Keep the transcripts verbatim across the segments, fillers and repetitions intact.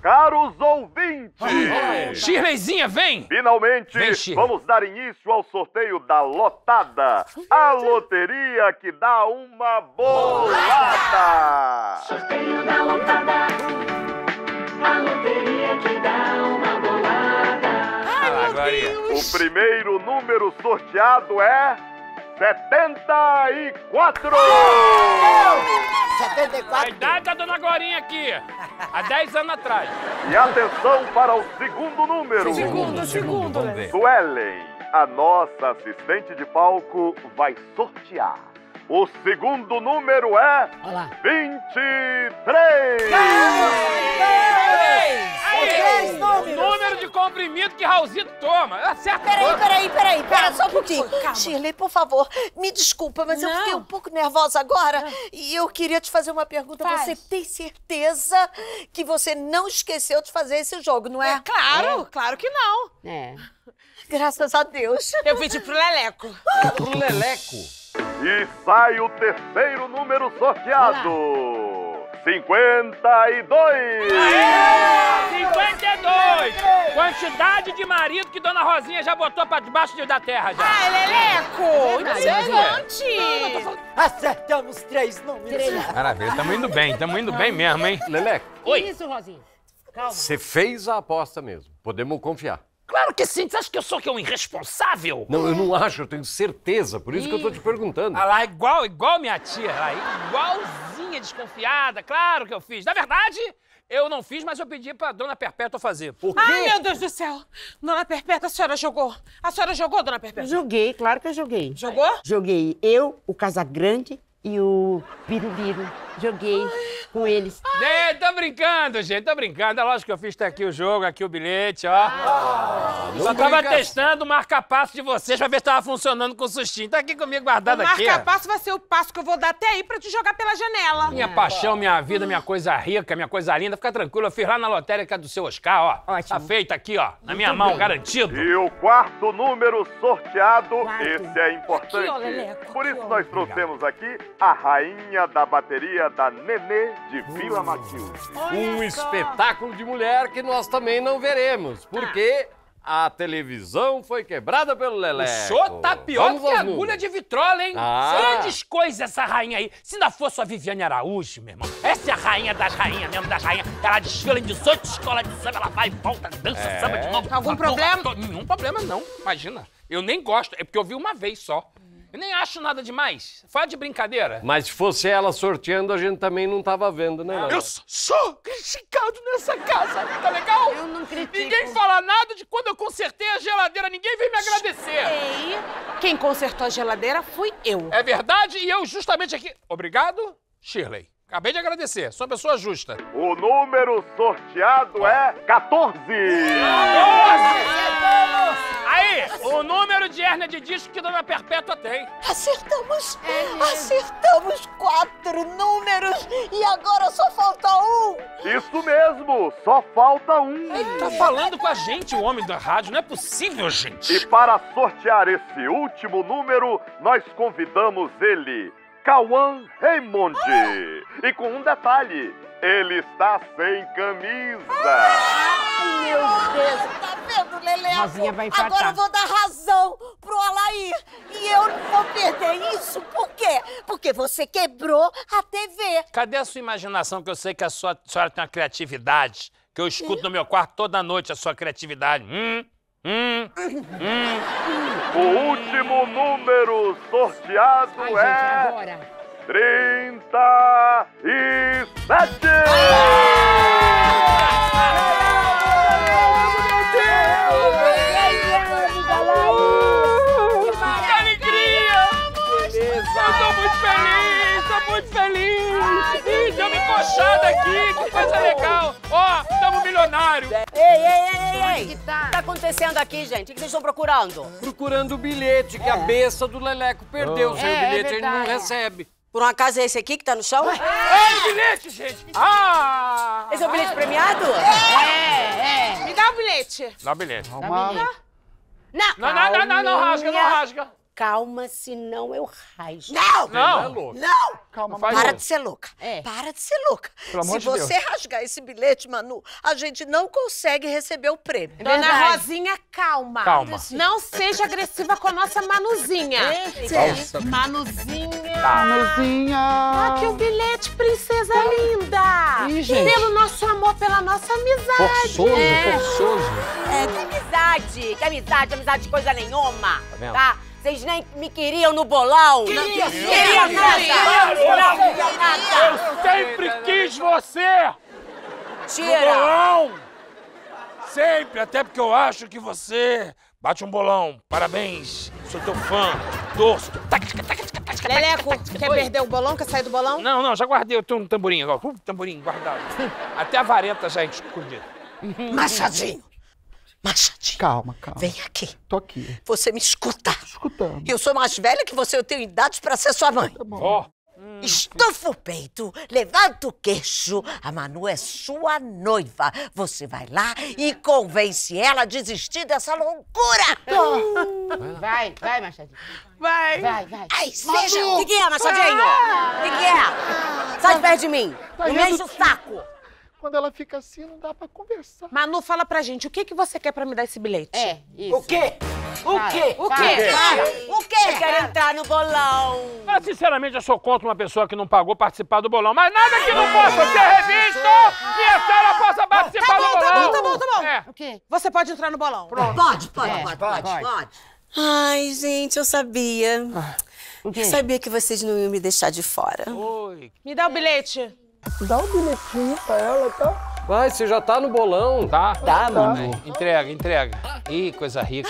Caros ouvintes! Shirleyzinha, vem! Finalmente, vem, Shirley. Vamos dar início ao sorteio da Lotada, a loteria que dá uma bolada! Sorteio da Lotada, a loteria que dá uma bolada. Ai, meu Deus! O primeiro número sorteado é setenta e quatro! setenta e quatro? A idade da dona Glorinha aqui, há dez anos atrás. E atenção para o segundo número. Segundo, segundo. Vamos ver. Suelen, a nossa assistente de palco, vai sortear. O segundo número é Olha lá. vinte e três! Três O números. número de comprimido que Raulzito toma. Acerta Peraí, todo. peraí, peraí, pera só um pouquinho. Calma. Shirley, por favor, me desculpa, mas eu Não. fiquei um pouco nervosa agora e eu queria te fazer uma pergunta. Faz. Você tem certeza que você não esqueceu de fazer esse jogo, não é? É claro, claro que não. É. Graças a Deus. Eu pedi pro Leleco. Pro Leleco. E sai o terceiro número sorteado. cinquenta e dois! cinquenta e dois! Quantidade de marido que Dona Rosinha já botou pra debaixo da terra já. Ah, Leleco! Impressionante! Acertamos três números. Maravilha, tamo indo bem, tamo indo bem mesmo, hein? Leleco, Oi. Isso, Rosinha. Calma. você fez a aposta mesmo. Podemos confiar. Claro que sim, você acha que eu sou que um irresponsável? Não, eu não acho, eu tenho certeza. Por isso que eu tô te perguntando. Ah lá, igual, igual minha tia, lá, igualzinha desconfiada, claro que eu fiz. Na verdade, eu não fiz, mas eu pedi pra Dona Perpétua fazer. Por quê? Ai, meu Deus do céu! Dona Perpétua, a senhora jogou? A senhora jogou, Dona Perpétua? Joguei, claro que eu joguei. Jogou? Joguei eu, o Casagrande e o Birubiru. Joguei com eles. É, tô brincando, gente, tô brincando. É lógico que eu fiz até aqui o jogo, aqui o bilhete, ó. não Só tava brinca- testando o marca-passo de vocês pra ver se tava funcionando com o sustinho. Tá aqui comigo O guardado aqui. ó. marca-passo vai ser o passo que eu vou dar até aí pra te jogar pela janela. Minha paixão, minha vida, minha coisa rica, minha coisa linda. Fica tranquilo, eu fiz lá na lotérica do seu Oscar, ó. Ótimo. Tá feito aqui, ó, na minha mão, garantido. E o quarto número sorteado, Quarto. esse é importante. Aqui, ó, Leleco, Por aqui, isso ó. nós trouxemos aqui a rainha da bateria da Nenê de Vila Matilde. Um espetáculo de mulher que nós também não veremos. Porque a televisão foi quebrada pelo O Leleco. senhor tá pior Vamos do que aos agulha números. de vitrola, hein? Ah. Grandes coisas essa rainha aí. Se ainda fosse a Viviane Araújo, meu irmão. Essa é a rainha das rainhas mesmo, das rainhas. Ela desfila em dezoito escolas de samba, ela vai e volta, dança É. samba de novo. Algum A porra problema? toda. Nenhum problema, não. Imagina. Eu nem gosto. É porque eu vi uma vez só. Eu nem acho nada demais. Fala de brincadeira. Mas se fosse ela sorteando, a gente também não tava vendo, né? Leleco? Eu sou criticado nessa casa, tá legal? Eu não critico. Ninguém fala nada de quando eu consertei a geladeira, ninguém vem me agradecer. Ei, quem consertou a geladeira fui eu. É verdade, e eu justamente aqui... Obrigado, Shirley. Acabei de agradecer, sou uma pessoa justa. O número sorteado é quatorze! Aí, o número de hérnia de disco que Dona Perpétua tem. Acertamos! Acertamos quatro números e agora só falta um! Isso mesmo, só falta um. Tá falando com a gente, o homem da rádio, não é possível, gente. E para sortear esse último número, nós convidamos ele, Cauã Raymond. E com um detalhe, ele está sem camisa. Meu Deus! Tá vendo, Leleco? Rosinha vai empatar. Agora eu vou dar razão pro Alair. E eu não vou perder isso. Por quê? Porque você quebrou a T V. Cadê a sua imaginação, que eu sei que a sua a senhora tem uma criatividade, que eu escuto no meu quarto toda noite a sua criatividade. Hum, hum, hum. O último número sorteado Ai, gente, é agora. trinta e sete! Que alegria! Eu tô muito feliz, tô muito feliz! Ih, deu uma encoxada aqui, que coisa legal! Ó, tamo milionário! Ei, ei, ei, ei, que ei! tá? O que tá acontecendo aqui, gente? O que vocês estão procurando? Procurando o bilhete que a besta do Leleco perdeu. Sem É, o é bilhete ele não verdade. recebe. Por um acaso é esse aqui que tá no chão? Olha o bilhete, gente! Ah! Esse é o bilhete premiado? É, é. Me dá o bilhete. Dá o bilhete. Tá bilhete. Não. Não, não, não, não, não rasga, não rasga. calma, senão eu rasgo. Não! Não! Não! Calma, Para de ser louca. É. Para de ser louca. Pelo amor Se de você rasgar esse bilhete, Manu, a gente não consegue receber o prêmio. Dona Verdade. Rosinha, calma. Calma. Não seja agressiva com a nossa Manuzinha. Nossa. Manuzinha. Manuzinha. Aqui o bilhete, princesa linda. Ih, gente. Pelo nosso amor, pela nossa amizade. Forçoso, forçoso. É, que amizade, que amizade, amizade de coisa nenhuma, vendo? tá? Vocês nem me queriam no bolão. Não queriam nada. Não queriam nada. Eu sempre quis você! Tira. Bolão! Sempre, até porque eu acho que você bate um bolão. Parabéns, sou teu fã, torço. Leleco, quer perder o bolão? Quer sair do bolão? Não, não, já guardei, eu tenho um tamborim agora. Uh, tamborim guardado. Até a vareta já é escondida. Machadinho. Machadinho. Calma, calma. Vem aqui. Tô aqui. Você me escuta. Escutando. Eu sou mais velha que você, eu tenho idade pra ser sua mãe. Ó, Estufa o peito, levanta o queixo. A Manu é sua noiva. Você vai lá e convence ela a desistir dessa loucura. Vai, vai, Machadinho. Vai. Vai, vai. Ai, seja... O que, que é, Machadinho? O que, que é? Sai de perto de mim. Tá Não me rindo enche o saco. Quando ela fica assim, não dá pra conversar. Manu, fala pra gente, o que, que você quer pra me dar esse bilhete? É, isso. O quê? O Fala, quê? O fala. quê? Fala. O quê? Eu quero entrar no bolão. mas sinceramente eu sou contra uma pessoa que não pagou participar do bolão. Mas nada que não possa ser revisto e a senhora possa participar Tá bom, do bolão. tá bom, tá bom, tá bom. É. O quê? Você pode entrar no bolão. Pode, pode, É, pode, pode. pode, pode. Ai, gente, eu sabia. O quê? Eu sabia que vocês não iam me deixar de fora. Oi. Me dá o bilhete. Dá um bilhetinho pra ela, tá? Vai, você já tá no bolão. Tá? Tá, Manu. Entrega, entrega. Ih, coisa rica.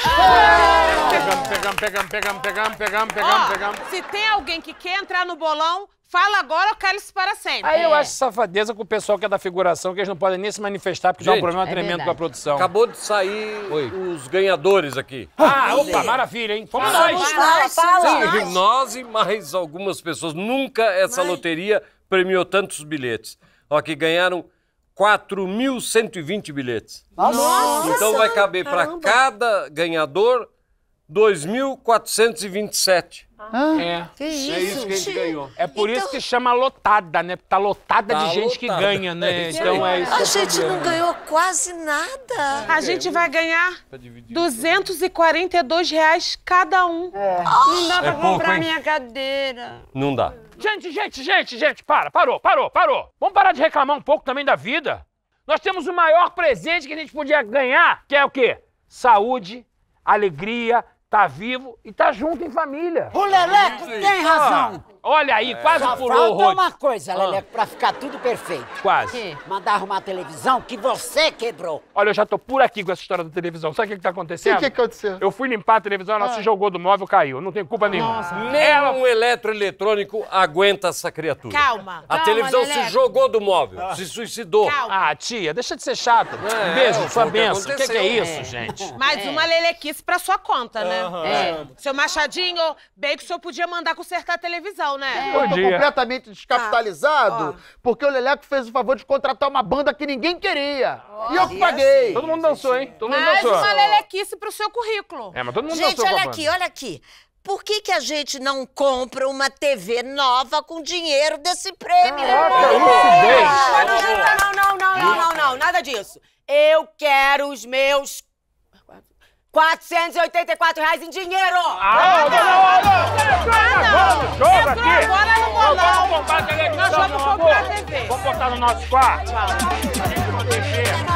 Pegamos, pegamos, pegamos, pegamos, pegamos, pegamos, pegamos, Ó, pegamos. se tem alguém que quer entrar no bolão, fala agora ou cale-se para sempre. Aí eu É. acho safadeza com o pessoal que é da figuração, que eles não podem nem se manifestar, porque já é um Gente, problema é tremendo verdade. com a produção. Acabou de sair os ganhadores aqui. Ah, opa, maravilha, hein? Fomos nós. Fala, fala. Sim, nós e mais algumas pessoas. Nunca essa loteria premiou tantos bilhetes. Ó, que ganharam quatro mil cento e vinte bilhetes. Nossa. Então vai caber para cada ganhador dois mil quatrocentos e vinte e sete. É. Que É isso que a gente ganhou. É por isso que chama lotada, né? Tá lotada Tá de gente que lotada. ganha, né? É isso Então aí. é isso. A que é o gente não problema. ganhou quase nada. A gente vai ganhar dividir. duzentos e quarenta e dois reais cada um. Não dá pra É pouco, comprar hein? minha cadeira. Não dá. Gente, gente, gente, gente, para, parou, parou, parou. Vamos parar de reclamar um pouco também da vida. Nós temos o maior presente que a gente podia ganhar, que é o quê? Saúde, alegria, tá vivo e tá junto em família. O Leleco tem razão. Olha aí, quase Só pulou o falta rodo. uma coisa, Leleco, pra ficar tudo perfeito. Quase. Mandar arrumar a televisão que você quebrou. Olha, eu já tô por aqui com essa história da televisão. Sabe o que que tá O acontecendo? que, que aconteceu? Eu fui limpar a televisão, ela se jogou do móvel, caiu. Não tem culpa nenhuma. Nem um eletroeletrônico aguenta essa criatura. Calma. A Calma, televisão Leleco. se jogou do móvel, se suicidou. Calma. Ah, tia, deixa de ser chata. É, Beijo, é, sua foi o que benção. O que, que é aconteceu. isso, É. gente? Mais uma lelequice pra sua conta, né? É. Seu Machadinho, bem que o senhor podia mandar consertar a televisão, né? Eu tô dia. completamente descapitalizado porque o Leleco fez o favor de contratar uma banda que ninguém queria. E eu que paguei. Todo mundo dançou, hein? Todo mundo Mais dançou. uma lelequice pro seu currículo. É, mas todo mundo Gente, dançou com a olha banda. aqui, olha aqui. Por que que a gente não compra uma T V nova com dinheiro desse prêmio? Lucidez. Não, não, não, não, não, não, não, nada disso. Eu quero os meus quatrocentos e oitenta e quatro reais em dinheiro. Ah, não, não, não. Vamos, jogo aqui. Agora no bolão. Vamos comprar a televisão, Nós vamos meu amor. comprar a T V. Vamos botar no nosso quarto. Vamos.